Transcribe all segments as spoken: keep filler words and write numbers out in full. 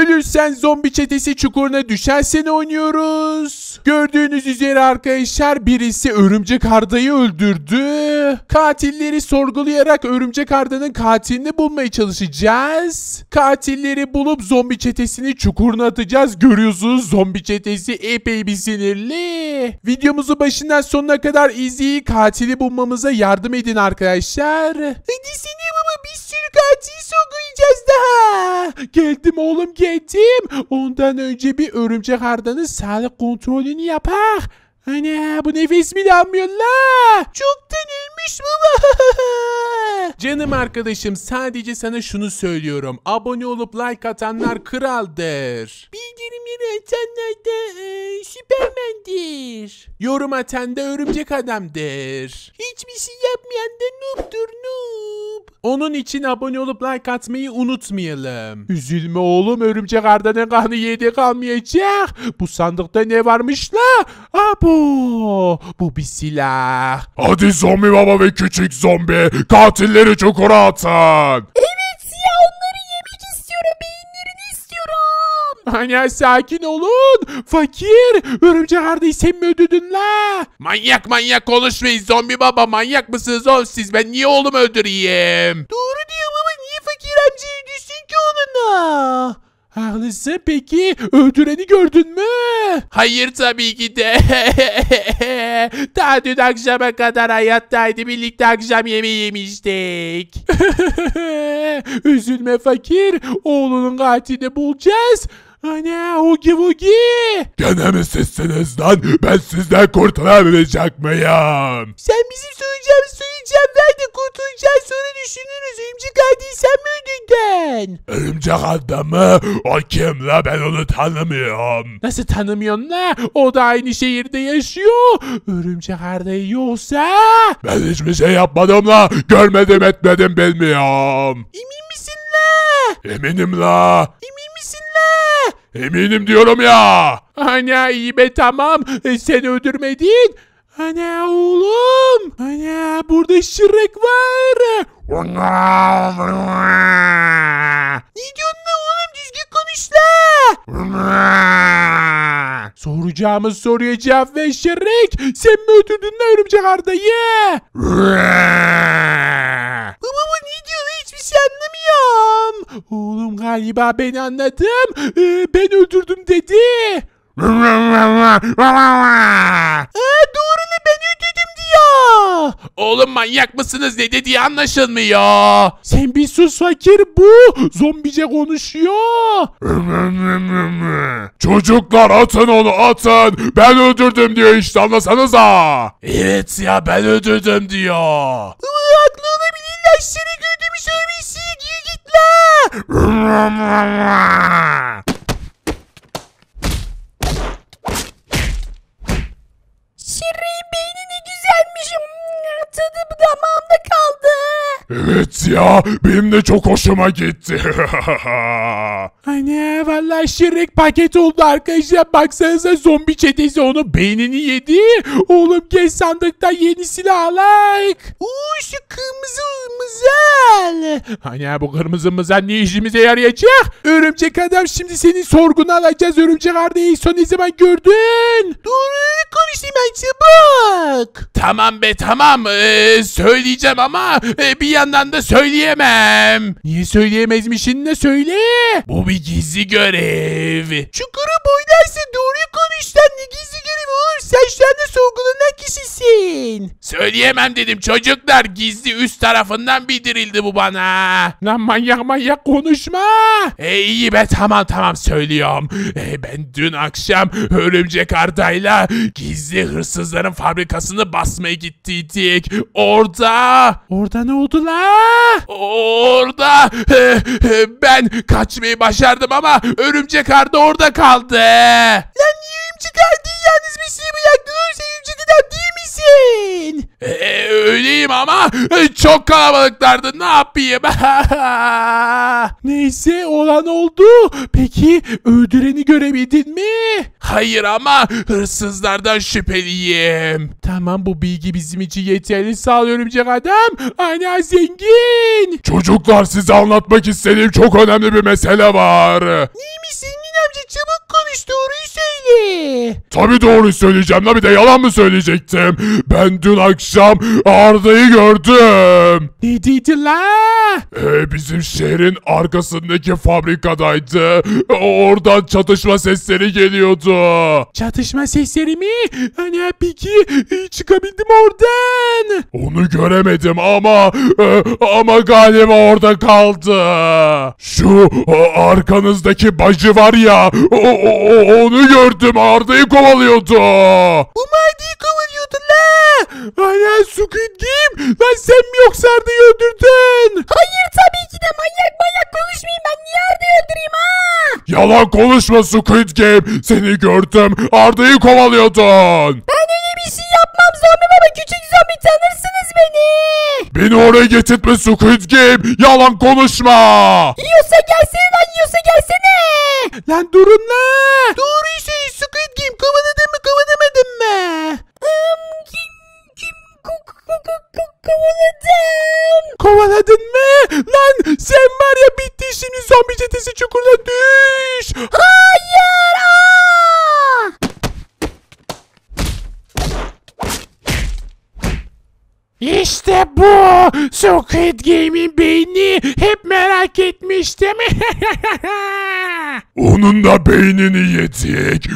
Ölürsen zombi çetesi çukuruna düşersen oynuyoruz. Gördüğünüz üzere arkadaşlar birisi örümcek Arda'yı öldürdü. Katilleri sorgulayarak örümcek Arda'nın katilini bulmaya çalışacağız. Katilleri bulup zombi çetesini çukuruna atacağız. Görüyorsunuz zombi çetesi epey bir sinirli. Videomuzu başından sonuna kadar izleyip katili bulmamıza yardım edin arkadaşlar. Hadi seni baba, bir sürü katil sorgulayacağız daha. Geldim oğlum geldim. Ondan önce bir örümcek Arda'nın sağlık kontrolünü yapak. Ana bu nefes bile almıyor la. Çoktan ölmüş baba. Canım arkadaşım, sadece sana şunu söylüyorum. Abone olup like atanlar kraldır. Bildirimleri atanlar da e, süpermendir. Yorum atan da örümcek adamdır. Hiçbir şey yapmayan da noob'dur noob. Onun için abone olup like atmayı unutmayalım. Üzülme oğlum, örümcek Arda'nın kanı yedi kalmayacak. Bu sandıkta ne varmış la? Abo, bu bir silah. Hadi zombi baba ve küçük zombi, katilleri çukura atın. Evet ya, onları yemek istiyorum, beyinlerini istiyorum. Ana sakin olun. Fakir, örümcek Arda'yı sen mi öldürdün la? Manyak manyak konuşmayın zombi baba, manyak mısınız oğlum siz? Ben niye oğlumu öldüreyim? Doğru diyor baba, niye fakir amcayı öldürsün ki onunla? Haklısın, peki öldüreni gördün mü? Hayır tabii ki de. Daha dün akşama kadar hayattaydı, birlikte akşam yemeği yemiştik. Üzülme fakir, oğlunun katilini bulacağız. Ana Hugi Wugi. Gene mi sizsiniz lan? Ben sizden kurtulamayacak mıyım? Sen bizim soracağımız soruyu cevap ver de kurtulacağız, sonra düşünürüz. Örümcek Arda'yı sen mi öldürdün? Örümcek Arda mı? O kim la? Ben onu tanımıyorum. Nasıl tanımıyorsun la? O da aynı şehirde yaşıyor. Örümcek Arda'yı yoksa... Ben hiçbir şey yapmadım la. Görmedim etmedim bilmiyorum. Emin misin la? Eminim la. Emin misin la? Eminim diyorum ya. Ana iyi be, tamam. E, sen öldürmedin. Ana oğlum. Ana burada Shrek var. Ne diyorsun la oğlum, düzgün konuş la. Soracağımız soruya cevap ver Shrek. Sen mi öldürdün la örümcek Arda'yı? Baba bu ne diyor, hiçbir şey anlamıyorum. Oğlum galiba ben anladım. Ee, ben öldürdüm dedi. Aa, doğru la, ben öldürdüm diyor. Oğlum manyak mısınız? Ne dediği anlaşılmıyor. Sen bir sus fakir, bu zombice konuşuyor. Çocuklar atın onu atın. Ben öldürdüm diyor işte, anlasanıza. Evet ya, ben öldürdüm diyor. Aa, haklı olabilir la, seni gördüğümü söylemişsin. Gir git la. Şirin beyni ne güzelmiş. Tadı damağımda kaldı. Evet ya, benim de çok hoşuma gitti. Ana vallahi Shrek paket oldu arkadaşlar. Baksanıza zombi çetesi onu beynini yedi. Oğlum gel sandıktan yenisini alayk. Uuu şu kırmızı mızal. Ana bu kırmızı mızal ne işimize yarayacak? Örümcek adam, şimdi senin sorgunu alacağız. Örümcek Arda'yı son ne zaman gördün? Doğru konuş hemen çabuk. Tamam be tamam, ee, söyleyeceğim ama e, bir yandan da söyleyemem. Niye söyleyemezmişsin, ne söyle? Bu bir gizli görev. Çukuru boylarsa doğruyu konuş lan, ne gizli görevi olur? Sen şu anda sorgulanan kişisin. Söyleyemem dedim çocuklar, gizli üst tarafından bildirildi bu bana. Lan manyak manyak konuşma. E iyi be tamam tamam söylüyorum. E, ben dün akşam Örümcek Arda'yla gizli hırsızların fabrikasını basmaya gittiydik. Orada... Orada ne oldu la? Orada e, e, ben kaçmayı başardım ama Örümcek Arda orada kaldı. Lan niye Örümcek Arda'yı yalnız bir şey bıraktın? Sen Örümcek Adam değil misin? E, öyleyim ama e, çok kalabalıklardı, ne yapayım? Neyse olan oldu. Peki öldüreni görebildin mi? Hayır ama hırsızlardan şüpheliyim. Tamam, bu bilgi bizim için yeterli. Sağ ol Örümcek Adam. Ana zengin. Çocuklar, size anlatmak istediğim çok önemli bir mesele var. Neymiş çabuk konuş, doğruyu söyle. Tabii doğru söyleyeceğim la, bir de yalan mı söyleyecektim? Ben dün akşam Arda'yı gördüm. Ne dedi la? Ee, bizim şehrin arkasındaki fabrikadaydı. Oradan çatışma sesleri geliyordu. Çatışma sesleri mi? Hani peki çıkabildim oradan. Onu göremedim ama e, ama galiba orada kaldı. Şu o, arkanızdaki bacı var ya, o, o, o- onu gördüm, Arda'yı kovalıyordu. Bu Arda'yı kovalıyordu la. Ana Squid Game. Lan sen mi yoksa Arda'yı öldürdün? Hayır tabii ki de manyak manyak konuşmayayım, ben niye Arda'yı öldüreyim ha? Yalan konuşma Squid Game, seni gördüm, Arda'yı kovalıyordun. Ben öyle bir şey yapmam zombi baba, küçük zombi, tanırsınız beni. Beni oraya getirtme Squid Game, yalan konuşma. Yiyorsa gelsene lan, yiyorsa gelsene. Lan durun la. Doğruyu söyle Squid Game, kovaladın mı kovalamadın mı? Um, kim kim ko- ko- ko- ko- kovaladım. Kovaladın mı? Lan sen var ya, bitti şimdi, zombi çetesi çukuruna düş. Hayır. Aa! İşte bu Squid Game'in beyni, hep merak etmiştim. Onun da beynini yedik.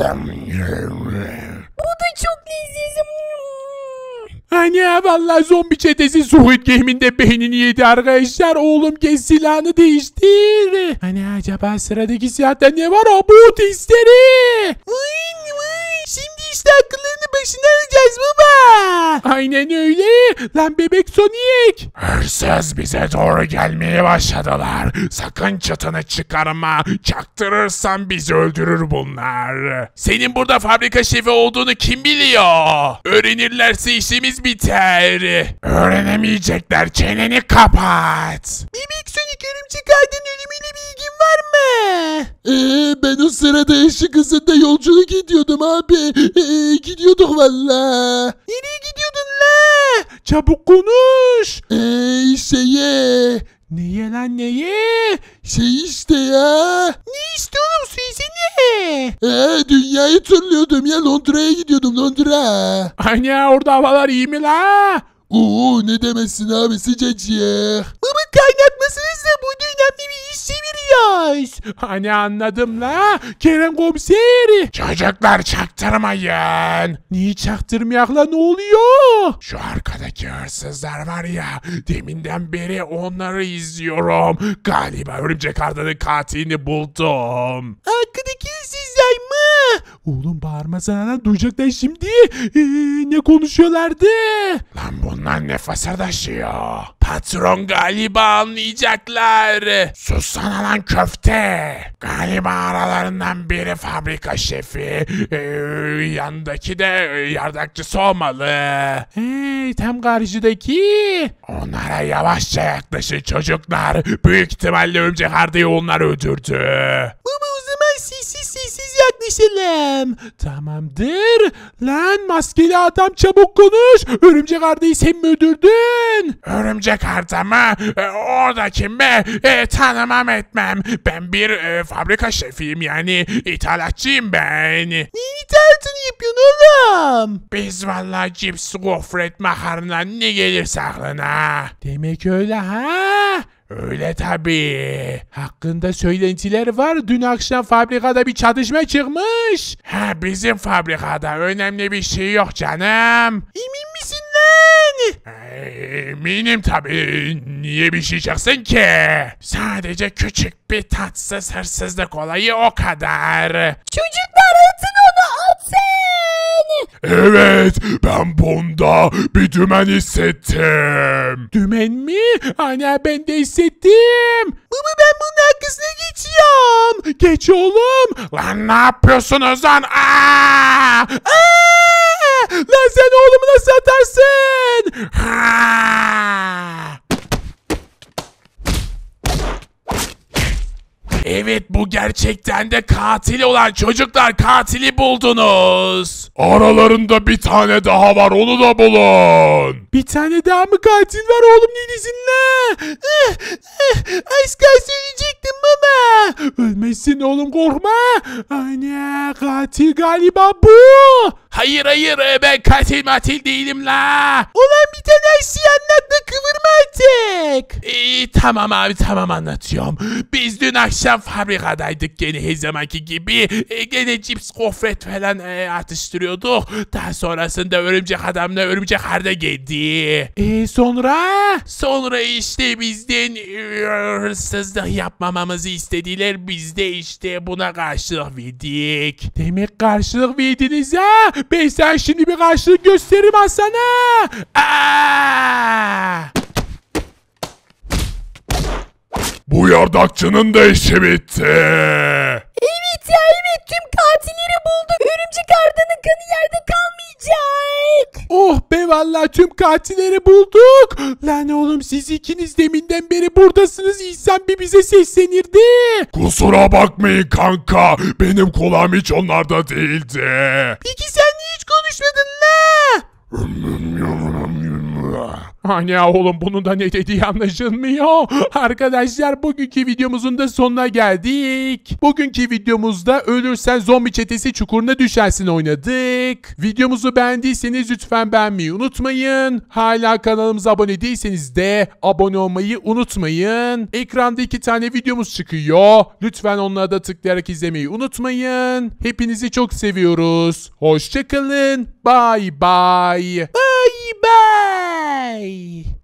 Bu da çok leziz. Hani vallahi zombi çetesi Squid Game'in de beynini yedi arkadaşlar. Oğlum kes silahını değiştir. Hani acaba sıradaki silahta ne var? O bu testleri. Vay vay, şimdi işte akıllarını başına alacağız baba. Aynen öyle. Lan bebek Sonic. Hırsız bize doğru gelmeye başladılar. Sakın çıtını çıkarma. Çaktırırsan bizi öldürür bunlar. Senin burada fabrika şefi olduğunu kim biliyor? Öğrenirlerse işimiz biter. Öğrenemeyecekler, çeneni kapat. Bebek Sonic, örümcek ağacının ölümüyle bir ilgin var mı? Ee, ben o sırada ışık hızında yolculuk ediyordum abi. Ee, gidiyorduk valla. Nereye gidiyordun la? Çabuk konuş. Ee, şeye. Neye lan neye? Şey işte ya. Ne işte oğlum, söylesene. Ee, dünyayı turluyordum ya, Londra'ya gidiyordum, Londra. Anne orada havalar iyi mi la? Oo, ne demezsin abi, sıcacık. Baba kaynatmasınız da bu önemli bir iş çeviriyoruz. Hani anladım la, Kerem komiser. Çocuklar çaktırmayın. Niye çaktırmayak la, ne oluyor? Şu arkadaki hırsızlar var ya, deminden beri onları izliyorum. Galiba Örümcek Arda'nın katilini buldum. Arkadaki hırsızlar mı? Oğlum bağırmasana lan, duyacaklar şimdi. Ee, ne konuşuyorlardı? Lan bunlar ne fısırdaşıyor? Patron galiba anlayacaklar. Sussana lan köfte. Galiba aralarından biri fabrika şefi. Ee, yanındaki de yardakçısı olmalı. He, tam karşıdaki. Onlara yavaşça yaklaşın çocuklar. Büyük ihtimalle Örümcek Arda'yı onlar öldürdü. Baba o zaman sessiz sessiz yaklaşalım. Tamamdır. Lan maskeli adam, çabuk konuş. Örümcek Arda'yı sen mi öldürdün? Örümcek Arda mı? E, oradaki mi? E, tanımam etmem. Ben bir e, fabrika şefiyim, yani ithalatçıyım ben. Ne ithalatını yapıyorsun oğlum? Biz vallahi cips, gofret, makarna, ne gelirse aklına. Demek öyle ha? Öyle tabii. Hakkında söylentiler var. Dün akşam fabrikada bir çatışma çıkmış. Ha, bizim fabrikada önemli bir şey yok canım. Emin misin lan? Eminim tabii. Niye bir şey çıksın ki? Sadece küçük bir tatsız hırsızlık olayı, o kadar. Çocuklar atın onu, atın. Evet, ben bunda bir dümen hissettim. Dümen mi? Ana ben de hissettim. Baba ben bunun arkasına geçiyorum. Geç oğlum. Lan ne yapıyorsunuz lan? Aa! Aa! Lan sen oğlumu nasıl atarsın? Ha! Evet, bu gerçekten de katil olan çocuklar, katili buldunuz. Aralarında bir tane daha var, onu da bulun. Bir tane daha mı katil var oğlum, ne diyorsun la? Ah, ah, az kalsın ölecektim baba. Ölmezsin oğlum, korkma. Ana, katil galiba bu. Hayır hayır ben katil matil değilim la. Ulan bir tane her şeyi anlat da kıvırma artık. İyi tamam abi tamam anlatıyorum. Biz dün akşam fabrikadaydık gene her zamanki gibi. E, gene cips gofret falan e, atıştırıyorduk. Daha sonrasında örümcek adamla örümcek harda geldi. E sonra? Sonra işte bizden e, hırsızlık yapmamamızı istediler. Biz de işte buna karşılık verdik. Demek karşılık verdiniz ha. Ben sen şimdi bir karşılık gösteririm Hasan'a. Aa! Bu yardakçının da işi bitti. Evet ya evet, tüm katilleri bulduk. Örümcek Arda'nın kanı yerde kalmayacak. Oh be, vallahi tüm katilleri bulduk. Lan oğlum, siz ikiniz deminden beri buradasınız. İnsan bir bize seslenirdi. Kusura bakmayın kanka. Benim kulağım hiç onlarda değildi. Peki sen niye hiç konuşmadın la? Ana oğlum, bunun da ne dediği anlaşılmıyor. Arkadaşlar, bugünkü videomuzun da sonuna geldik. Bugünkü videomuzda ölürsen zombi çetesi çukuruna düşersin oynadık. Videomuzu beğendiyseniz lütfen beğenmeyi unutmayın. Hala kanalımıza abone değilseniz de abone olmayı unutmayın. Ekranda iki tane videomuz çıkıyor. Lütfen onlara da tıklayarak izlemeyi unutmayın. Hepinizi çok seviyoruz. Hoşçakalın. Bye bye. Bye bye.